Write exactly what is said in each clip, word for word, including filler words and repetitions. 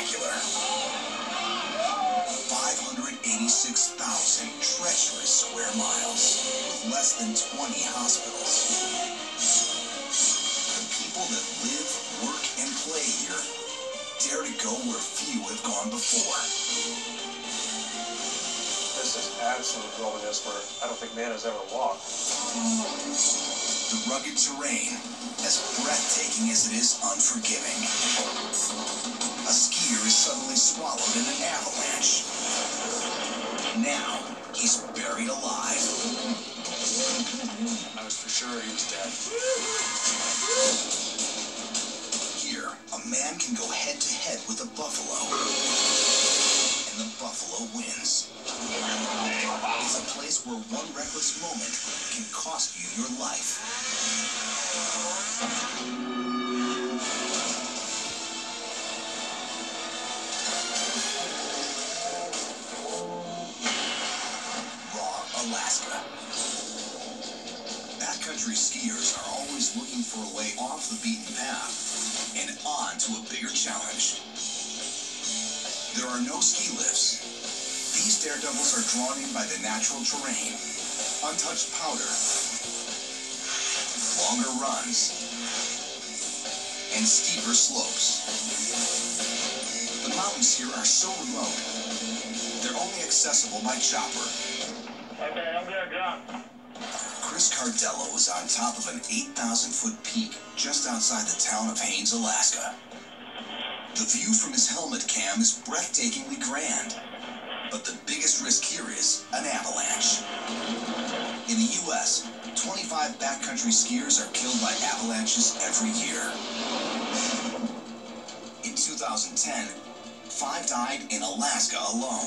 spectacular. five hundred eighty-six thousand treacherous square miles with less than twenty hospitals. The people that live, work, and play here dare to go where few have gone before. This is absolute wilderness where I don't think man has ever walked. The rugged terrain, as breathtaking as it is unforgiving. A skier is suddenly swallowed in an avalanche. Now, he's buried alive. I was for sure he was dead. Here, a man can go head-to-head with a buffalo. And the buffalo wins. It's a place where one reckless moment can cost you your life. Raw, Alaska. Backcountry skiers are always looking for a way off the beaten path and on to a bigger challenge. There are no ski lifts. These daredevils are drawn in by the natural terrain, untouched powder, longer runs, and steeper slopes. The mountains here are so remote, they're only accessible by chopper. Okay, I'm gonna drop. Chris Cardello is on top of an eight thousand foot peak just outside the town of Haines, Alaska. The view from his helmet cam is breathtakingly grand. But the biggest risk here is an avalanche. In the U S, twenty-five backcountry skiers are killed by avalanches every year. In two thousand ten, five died in Alaska alone.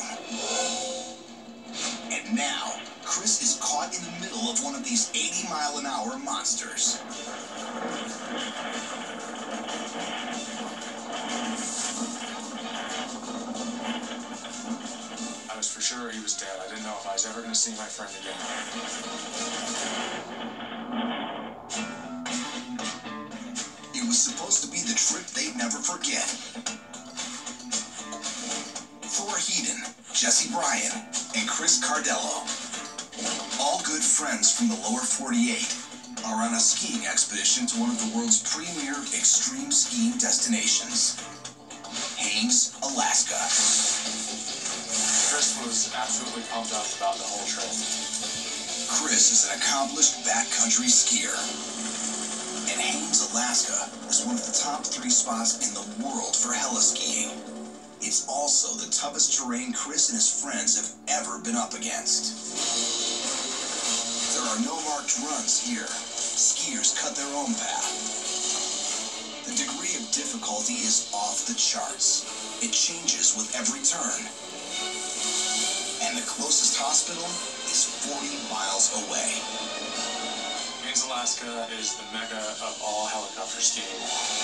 And now, Chris is caught in the middle of one of these eighty mile an hour monsters. I was for sure he was dead. I didn't know if I was ever going to see my friend again. It was supposed to be the trip they'd never forget. Thor Heiden, Jesse Bryan, and Chris Cardello, all good friends from the lower forty-eight, are on a skiing expedition to one of the world's premier extreme skiing destinations, Haines, Alaska. Chris was absolutely pumped up about the whole trip. Chris is an accomplished backcountry skier. And Haines, Alaska is one of the top three spots in the world for heli-skiing. It's also the toughest terrain Chris and his friends have ever been up against. There are no marked runs here. Skiers cut their own path. The degree of difficulty is off the charts. It changes with every turn. And the closest hospital is forty miles away. Haines, Alaska is the mecca of all helicopter skiing.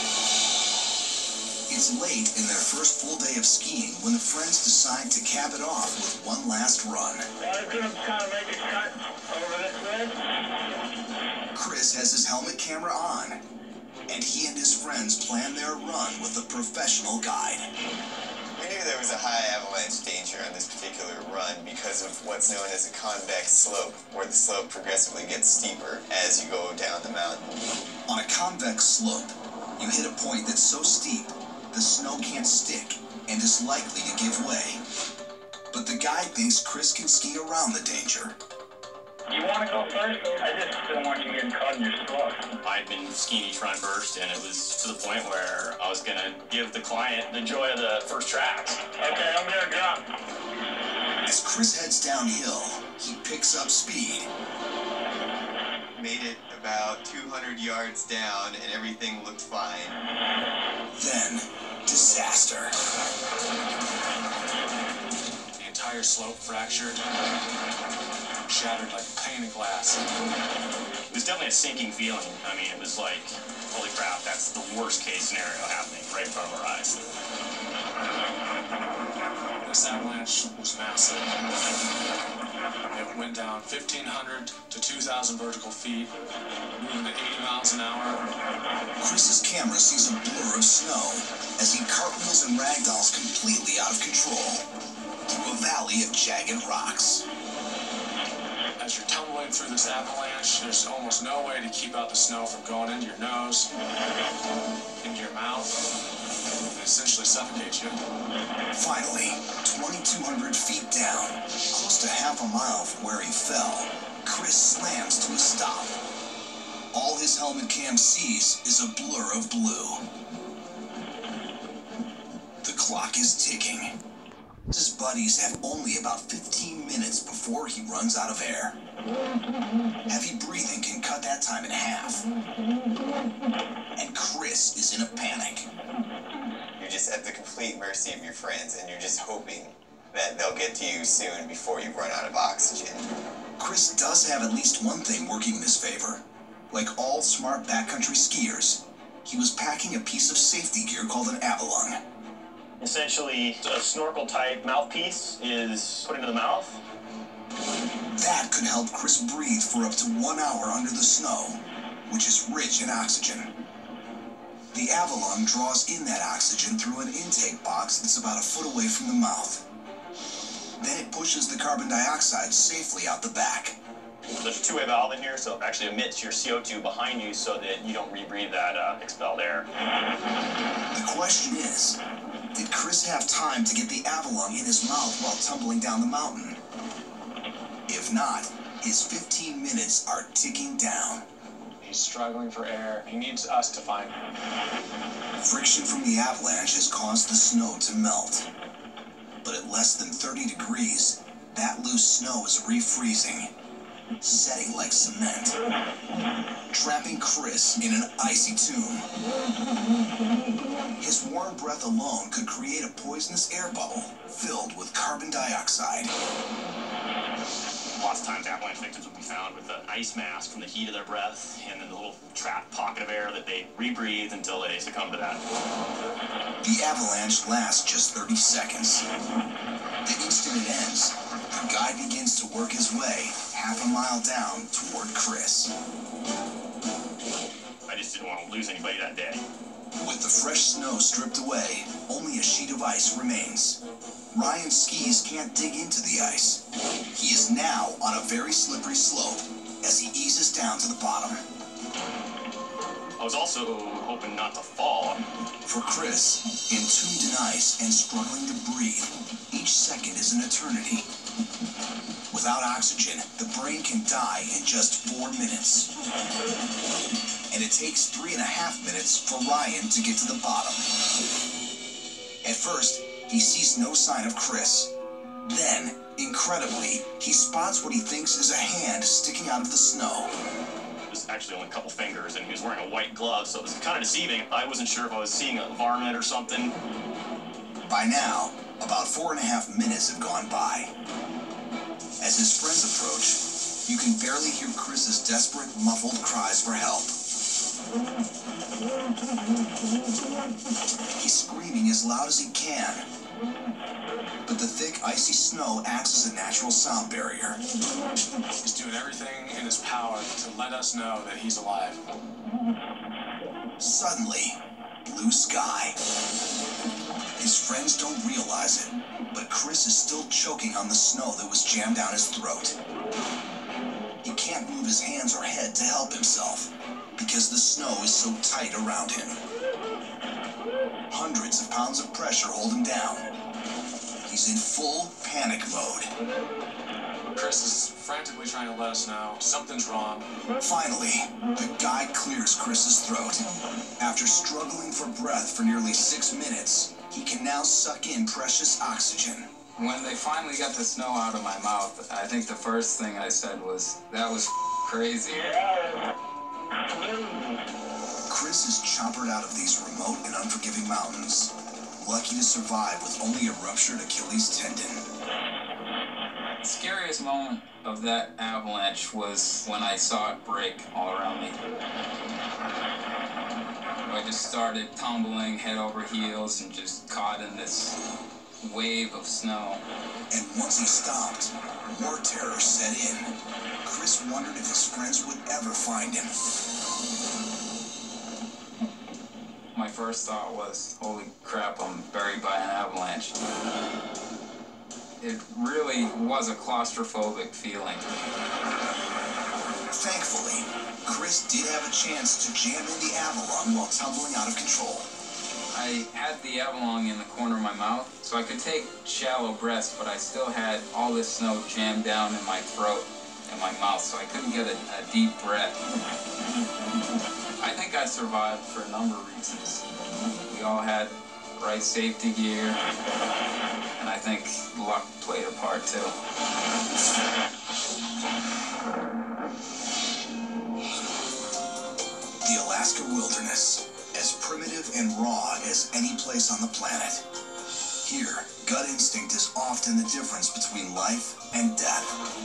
It's late in their first full day of skiing when the friends decide to cap it off with one last run. I was gonna kind of make a cut over this way. Chris has his helmet camera on, and he and his friends plan their run with a professional guide. We knew there was a high avalanche danger on this particular run because of what's known as a convex slope, where the slope progressively gets steeper as you go down the mountain. On a convex slope, you hit a point that's so steep, the snow can't stick and is likely to give way. But the guide thinks Chris can ski around the danger. You want to go first? I just don't want you getting caught in your stuff. I'd been skiing each run first, and it was to the point where I was going to give the client the joy of the first tracks. Okay, I'm going to drop. As Chris heads downhill, he picks up speed. Made it about two hundred yards down, and everything looked fine. Then, disaster. The entire slope fractured, shattered like a pane of glass. It was definitely a sinking feeling. I mean, it was like, holy crap, that's the worst case scenario happening right in front of our eyes. This avalanche was massive. It went down fifteen hundred to two thousand vertical feet, moving at eighty miles an hour. Chris's camera sees a blur of snow as he cartwheels and ragdolls completely out of control through a valley of jagged rocks. As you're tumbling through this avalanche, there's almost no way to keep out the snow from going into your nose, into your mouth, and essentially suffocate you. Finally, twenty-two hundred feet down, close to half a mile from where he fell, Chris slams to a stop. All his helmet cam sees is a blur of blue. The clock is ticking. His buddies have only about fifteen minutes before he runs out of air. Heavy breathing can cut that time in half. And Chris is in a panic. You're just at the complete mercy of your friends, and you're just hoping that they'll get to you soon before you run out of oxygen. Chris does have at least one thing working in his favor. Like all smart backcountry skiers, he was packing a piece of safety gear called an Avalon. Essentially, a snorkel-type mouthpiece is put into the mouth. That could help Chris breathe for up to one hour under the snow, which is rich in oxygen. The Avalon draws in that oxygen through an intake box that's about a foot away from the mouth. Then it pushes the carbon dioxide safely out the back. There's a two-way valve in here, so it actually emits your C O two behind you so that you don't rebreathe that uh, expelled air. The question is, did Chris have time to get the Avalon in his mouth while tumbling down the mountain? If not, his fifteen minutes are ticking down. He's struggling for air. He needs us to find him. Friction from the avalanche has caused the snow to melt. But at less than thirty degrees, that loose snow is refreezing, setting like cement, trapping Chris in an icy tomb. His warm breath alone could create a poisonous air bubble filled with carbon dioxide. Lots of times avalanche victims will be found with an ice mask from the heat of their breath and then the little trapped pocket of air that they rebreathe until they succumb to that. The avalanche lasts just thirty seconds. The instant it ends, the guy begins to work his way half a mile down toward Chris. I just didn't want to lose anybody that day. With the fresh snow stripped away, only a sheet of ice remains. Ryan's skis can't dig into the ice. He is now on a very slippery slope as he eases down to the bottom. I was also hoping not to fall. For Chris, entombed in ice and struggling to breathe, each second is an eternity. Without oxygen, the brain can die in just four minutes. And it takes three and a half minutes for Ryan to get to the bottom. At first, he sees no sign of Chris. Then, incredibly, he spots what he thinks is a hand sticking out of the snow. It was actually only a couple fingers, and he was wearing a white glove, so it was kind of deceiving. I wasn't sure if I was seeing a varmint or something. By now, about four and a half minutes have gone by. As his friends approach, you can barely hear Chris's desperate, muffled cries for help. He's screaming as loud as he can. But the thick, icy snow acts as a natural sound barrier. He's doing everything in his power to let us know that he's alive. Suddenly, blue sky. His friends don't realize it, but Chris is still choking on the snow that was jammed down his throat. He can't move his hands or head to help himself because the snow is so tight around him. Hundreds of pounds of pressure hold him down. He's in full panic mode. Chris is frantically trying to let us know something's wrong. Finally, the guy clears Chris's throat. After struggling for breath for nearly six minutes, he can now suck in precious oxygen. When they finally got the snow out of my mouth, I think the first thing I said was, that was crazy. Chris is choppered out of these remote and unforgiving mountains, lucky to survive with only a ruptured Achilles tendon. The scariest moment of that avalanche was when I saw it break all around me. I just started tumbling head over heels and just caught in this wave of snow. And once he stopped, more terror set in. Chris wondered if his friends would ever find him. My first thought was, holy crap, I'm buried by an avalanche. It really was a claustrophobic feeling. Thankfully, Chris did have a chance to jam in the Avalon while tumbling out of control. I had the Avalon in the corner of my mouth, so I could take shallow breaths, but I still had all this snow jammed down in my throat and my mouth, so I couldn't get a, a deep breath. I think I survived for a number of reasons. We all had the right safety gear, and I think luck played a part too. The Alaska wilderness, as primitive and raw as any place on the planet. Here, gut instinct is often the difference between life and death.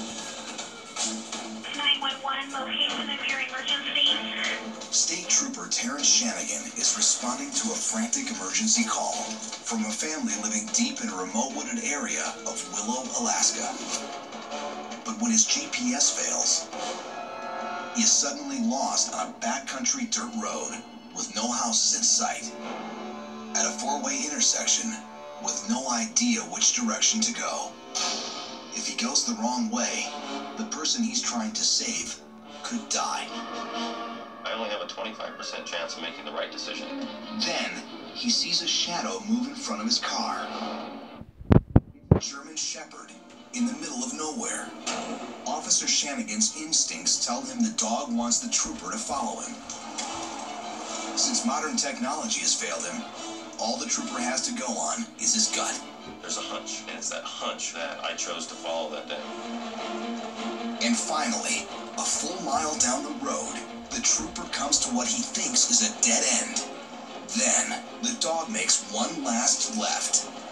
nine one one, location of your emergency. State Trooper Terrence Shanigan is responding to a frantic emergency call from a family living deep in a remote wooded area of Willow, Alaska. But when his G P S fails, he is suddenly lost on a backcountry dirt road with no houses in sight, at a four-way intersection with no idea which direction to go. If he goes the wrong way, the person he's trying to save could die. I only have a twenty-five percent chance of making the right decision. Then, he sees a shadow move in front of his car. A German Shepherd in the middle of nowhere. Officer Shanigan's instincts tell him the dog wants the trooper to follow him. Since modern technology has failed him, all the trooper has to go on is his gut. There's a hunch, and it's that hunch that I chose to follow that day. And finally, a full mile down the road, the trooper comes to what he thinks is a dead end. Then, the dog makes one last left.